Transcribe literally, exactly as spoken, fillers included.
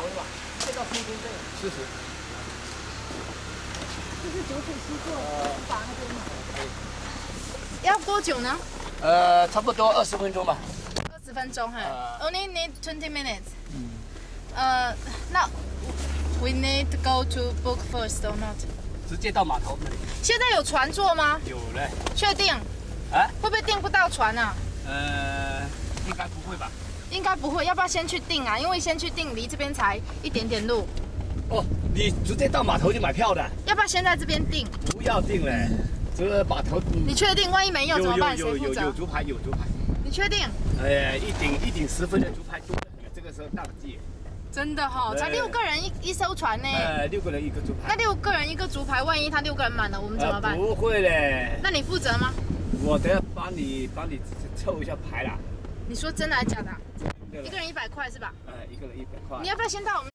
吧，这到空中这个。四十。 这是九水溪过法那边吗？要多久呢？ 呃，差不多二十分钟吧。 二十分钟哈。Only need twenty minutes. 嗯。 呃，那 we need to go to book first or not? 直接到码头那里。 现在有船坐吗？ 有嘞。 确定？ 啊？ 会不会订不到船啊？ 呃，应该不会吧？ 应该不会，要不要先去订啊？因为先去订，离这边才一点点路。 哦，你直接到码头就买票的？ 要不要先在这边订？ 不要订嘞，这个码头。 你确定？万一没有怎么办？谁负责？ 有竹排，有竹排。 你确定？ 哎，一顶一顶十分的竹排多的很，这个时候淡季。 真的哈、哦，才六个人一一艘船呢。 呃，六个人一个竹排。 那六个人一个竹排，万一他六个人满了，我们怎么办？ 呃、不会嘞。 那你负责吗？ 我等下帮你帮你凑一下牌啦。 你说真的还是假的、啊？一个人一百块是吧？ 呃，一个人一百块。 你要不要先到我们？